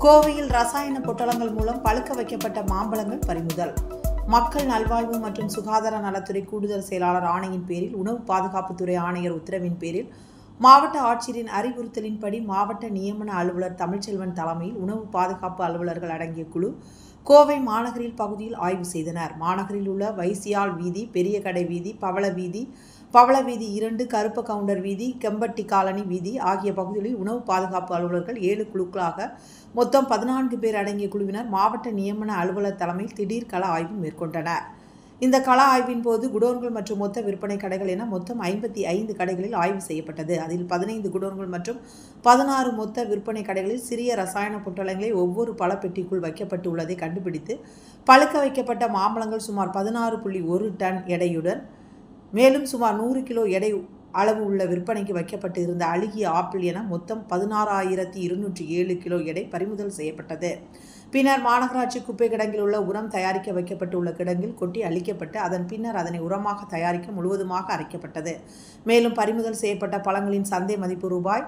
கோவையில் ரசாயன பொட்டலங்கள் மூலம் பழுக்க வைக்கப்பட்ட மாம்பழங்கள் பறிமுதல். மக்கள் நல்வாழ்வு மற்றும் சுகாதார நலத்துறை கூடுதல் செயலாளர் ஆணையின் பேரில், உணவு பாதுகாப்புத்துறை ஆணையர் உத்தரவின் பேரில், மாவட்ட ஆட்சியரின் அறிவுறுத்தலின்படி மாவட்ட நியமன அலுவலர் தமிழ்ச்செல்வன் தலைமையில் உணவு பாதுகாப்பு அலுவலர்கள் அடங்கிய குழு கோவை மாநகரில் பகுதியில் ஆய்வு செய்தனர். மாநகரில் உள்ள வைசியால் வீதி, பெரிய கடை வீதி, பவள வீதி, 2, கருப்ப கவுண்டர் வீதி, கெம்பட்டி காலனி வீதி ஆகிய பகுதிகளில் உணவு பாதுகாப்பு அலுவலர்கள் 7 குழுக்களாக மொத்தம் 14 பேர் அடங்கிய குழுவினர் மாவட்ட நியமன அலுவலர் தலைமையில் திடீர் கள ஆய்வு மேற்கொண்டனர். இந்த கள ஆய்வின் போது குடோன்கள் மற்றும் மொத்த விற்பனை கடைகள் என மொத்தம் 55 கடைகளில் ஆய்வு செய்யப்பட்டது. அதில் 15 குடோன்கள் மற்றும் 16 மொத்த விற்பனை கடைகளில் சிறிய ரசாயன பொட்டலங்களை ஒவ்வொரு பழப்பெட்டிக்குள் வைக்கப்பட்டு உள்ளதை கண்டுபிடித்து, பழுக்க வைக்கப்பட்ட மாம்பழங்கள் சுமார் 16.1 டன் எடையுடன், மேலும் சுமார் 100 கிலோ எடை அளவு உள்ள விற்பனைக்கு வைக்கப்பட்டு இருந்த அழுகிய ஆப்பிள் என மொத்தம் 16,207 கிலோ எடை பறிமுதல் செய்யப்பட்டது. பின்னர் மாநகராட்சி குப்பை கிடங்கில் உள்ள உரம் தயாரிக்க வைக்கப்பட்டுள்ள கிடங்கில் கொட்டி அழிக்கப்பட்டு, அதன் பின்னர் அதனை உரமாக தயாரிக்க முழுவதுமாக அரைக்கப்பட்டது. மேலும் பறிமுதல் செய்யப்பட்ட பழங்களின் சந்தை மதிப்பு ரூபாய்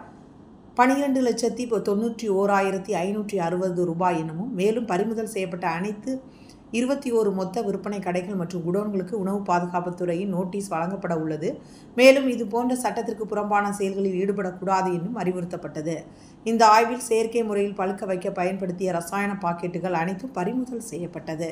12,91,560 எனவும், மேலும் பறிமுதல் செய்யப்பட்ட அனைத்து 21 மொத்த விற்பனை கடைகள் மற்றும் குடோன்களுக்கு உணவு பாதுகாப்புத்துறையின் நோட்டீஸ் வழங்கப்பட உள்ளது. மேலும் இதுபோன்ற சட்டத்திற்கு புறம்பான செயல்களில் ஈடுபடக்கூடாது என்றும் அறிவுறுத்தப்பட்டது. இந்த ஆய்வில் செயற்கை முறையில் பழுக்க வைக்க பயன்படுத்திய ரசாயன பாக்கெட்டுகள் அனைத்தும் பறிமுதல் செய்யப்பட்டது.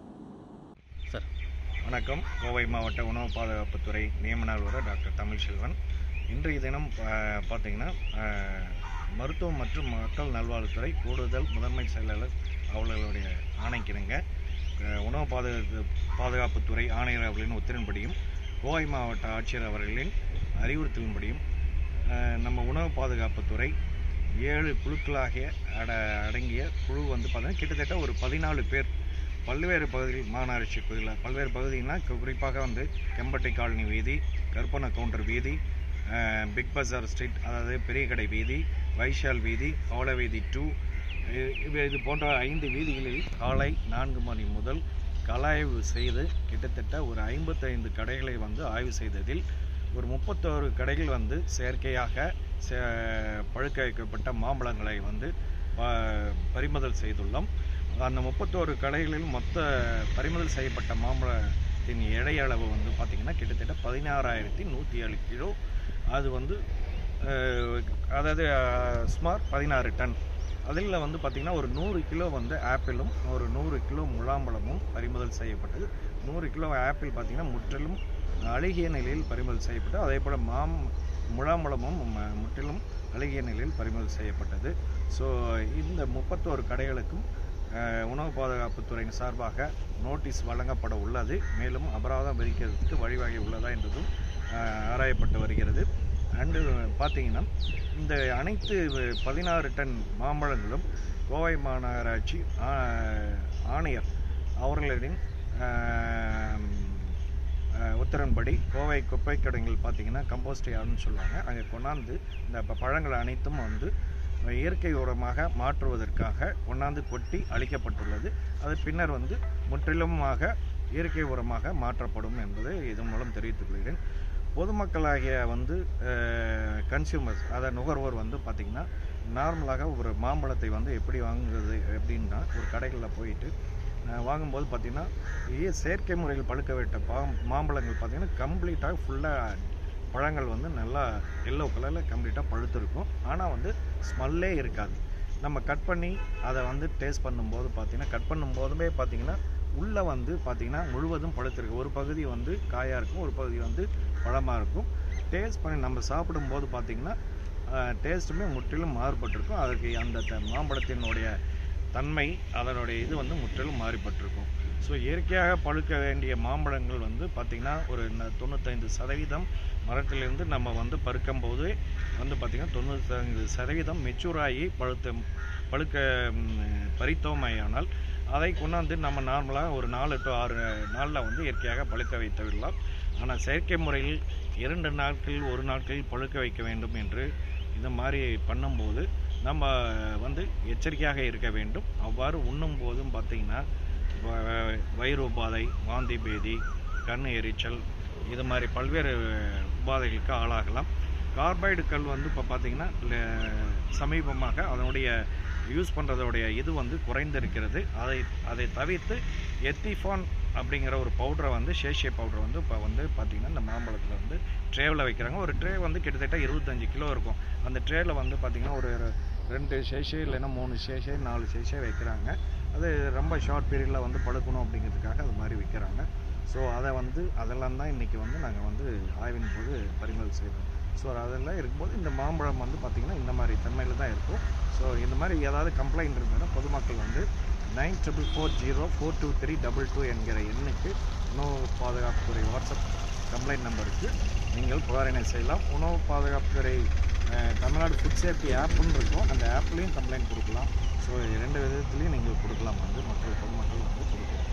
வணக்கம். கோவை மாவட்ட உணவு பாதுகாப்புத்துறை நியமன அலுவலர் டாக்டர் தமிழ்ச்செல்வன். இன்றைய தினம் பார்த்தீங்கன்னா மருத்துவம் மற்றும் மக்கள் நல்வாழ்வுத்துறை கூடுதல் முதன்மை செயலாளர் அவர்களுடைய ஆணைக்கிணங்க உணவு பாதுகாப்புத்துறை ஆணையர் அவர்களின் உத்தரவின்படியும் கோவை மாவட்ட ஆட்சியர் அவர்களின் அறிவுறுத்தலின்படியும் நம்ம உணவு பாதுகாப்புத்துறை 7 குழுக்களாக அடங்கிய குழு பார்த்தீங்கன்னா கிட்டத்தட்ட ஒரு 14 பேர் பல்வேறு பகுதிகள் மாநகராட்சி பகுதியில் பல்வேறு பகுதிகள்னா குறிப்பாக கெம்பட்டி காலனி வீதி, கருப்பண்ண கவுண்டர் வீதி, பிக் பஜார் ஸ்ட்ரீட் அதாவது பெரிய கடை வீதி, வைஷால் வீதி, பவள வீதி 2 இது போன்ற 5 வீதிகளில் காலை 4 மணி முதல் கலாய்வு செய்து கிட்டத்தட்ட ஒரு 55 கடைகளை ஆய்வு செய்ததில் ஒரு 31 கடைகள் செயற்கையாக பழுக்க வைக்கப்பட்ட மாம்பழங்களை பறிமுதல் செய்துள்ளோம். அந்த 31 கடைகளில் மொத்த பறிமுதல் செய்யப்பட்ட மாம்பழத்தின் எடை அளவு பார்த்திங்கன்னா கிட்டத்தட்ட 16,107 கிலோ. அது அதாவது சுமார் 16 டன். அதில் பார்த்திங்கன்னா ஒரு 100 கிலோ ஆப்பிளும் ஒரு 100 கிலோ முலாம்பழமும் பறிமுதல் செய்யப்பட்டது. 100 கிலோ ஆப்பிள் பார்த்திங்கன்னா முற்றிலும் அழுகிய நிலையில் பறிமுதல் செய்யப்பட்டது. அதே போல் முலாம்பழமும் முற்றிலும் அழுகிய நிலையில் பறிமுதல் செய்யப்பட்டது. ஸோ இந்த 31 கடைகளுக்கும் உணவு பாதுகாப்புத்துறையின் சார்பாக நோட்டீஸ் வழங்கப்பட உள்ளது. மேலும் அபராதம் விதிக்கிறதுக்கு வழிவகை உள்ளதா என்றதும் ஆராயப்பட்டு வருகிறது. அண்டு பார்த்திங்கன்னா இந்த அனைத்து 16 டன் மாம்பழங்களும் கோவை மாநகராட்சி ஆணையர் அவர்களின் உத்தரவின்படி கோவை குப்பை கிடங்கில் பார்த்திங்கன்னா கம்போஸ்ட் யார்டுன்னு சொல்லுவாங்க, அங்கே கொண்டாந்து இந்த பழங்கள் அனைத்தும் இயற்கை உரமாக மாற்றுவதற்காக கொண்டாந்து கொட்டி அளிக்கப்பட்டுள்ளது. அது பின்னர் முற்றிலுமாக இயற்கை உரமாக மாற்றப்படும் என்பதை இதன் மூலம் தெரிவித்துக் கொள்கிறேன். பொதுமக்களாகிய கன்சியூமர்ஸ் அதாவது நுகர்வோர் பார்த்திங்கன்னா நார்மலாக ஒரு மாம்பழத்தை எப்படி வாங்குறது அப்படின்னா, ஒரு கடைகளில் போயிட்டு வாங்கும்போது பார்த்திங்கன்னா செயற்கை முறையில் பழுக்க வைத்த மாம்பழங்கள் பார்த்திங்கன்னா கம்ப்ளீட்டாக ஃபுல்லாக பழங்கள் நல்லா எல்லோ கலரில் கம்ப்ளீட்டாக பழுத்திருக்கும். ஆனால் ஸ்மெல்லே இருக்காது. நம்ம கட் பண்ணி அதை டேஸ்ட் பண்ணும்போது பார்த்திங்கன்னா கட் பண்ணும்போதுமே பார்த்திங்கன்னா உள்ளே பார்த்திங்கன்னா முழுவதும் பழுத்திருக்கு. ஒரு பகுதி காயாக இருக்கும், ஒரு பகுதி பழமாக இருக்கும். டேஸ்ட் பண்ணி நம்ம சாப்பிடும்போது பார்த்திங்கன்னா டேஸ்ட்டுமே முற்றிலும் மாறுபட்டிருக்கும். அதுக்கு அந்த மாம்பழத்தினுடைய தன்மை அதனுடைய இது முற்றிலும் மாறுபட்டிருக்கும். ஸோ இயற்கையாக பழுக்க வேண்டிய மாம்பழங்கள் பார்த்திங்கன்னா ஒரு 95% மரத்திலிருந்து நம்ம பருக்கும்போது பார்த்திங்கன்னா 95% மெச்சூராகி பழுக்க பறித்தோமையானால் அதை கொண்டாந்து நம்ம நார்மலாக ஒரு 4 to 6 நாளில் இயற்கையாக பழுக்க வைத்து விடலாம். ஆனால் செயற்கை முறையில் 2 நாட்கள் 1 நாட்களில் பழுக்க வைக்க வேண்டும் என்று இந்த மாதிரி பண்ணும்போது நம்ம எச்சரிக்கையாக இருக்க வேண்டும். அவ்வாறு உண்ணும் போதும் பார்த்திங்கன்னா வயிறு உபாதை, வாந்தி பேதி, கண் எரிச்சல் இது மாதிரி பல்வேறு உபாதைகளுக்கு ஆளாகலாம். கார்பைடுகள் இப்போ பார்த்திங்கன்னா சமீபமாக அதனுடைய யூஸ் பண்ணுறதோடைய இது வந்து குறைந்திருக்கிறது. அதை தவிர்த்து எத்திஃபான் அப்படிங்கிற ஒரு பவுடரை வந்து சேஷே பவுடர் வந்து இப்போ வந்து பார்த்திங்கன்னா இந்த மாம்பழத்தில் வந்து ட்ரேவில் வைக்கிறாங்க. ஒரு ட்ரே வந்து கிட்டத்தட்ட 25 கிலோ இருக்கும். அந்த ட்ரேயில் வந்து பார்த்திங்கன்னா ஒரு 2 சேஷே இல்லைன்னா 3 சேஷே 4 சேஷே வைக்கிறாங்க. அது ரொம்ப ஷார்ட் பீரியடில் வந்து பழுக்கணும் அப்படிங்கிறதுக்காக அது மாதிரி விற்கிறாங்க. ஸோ அதெல்லாம் தான் இன்றைக்கி வந்து நாங்கள் வந்து ஆய்வின் போது பறிமுதல் செய்கிறோம். ஸோ அதெல்லாம் இருக்கும்போது இந்த மாம்பழம் வந்து பார்த்திங்கன்னா இந்த மாதிரி தன்மையில் தான் இருக்கும். ஸோ இந்த மாதிரி ஏதாவது கம்ப்ளைண்ட் இருந்ததுன்னா பொதுமக்கள் வந்து 9440423222 என்கிற எண்ணுக்கு உணவு பாதுகாப்புத்துறை வாட்ஸ்அப் கம்ப்ளைண்ட் நம்பருக்கு நீங்கள் புகாரினை செய்யலாம். உணவு பாதுகாப்புத்துறை தமிழ்நாடு ஃபுட் சேஃப்டி ஆப்புன்னு இருக்கும். அந்த ஆப்லேயும் கம்ப்ளைண்ட் கொடுக்கலாம். ஸோ 2 விதத்துலேயும் நீங்கள் கொடுக்கலாம். வந்து பொதுமக்கள் வந்து கொடுக்கலாம்.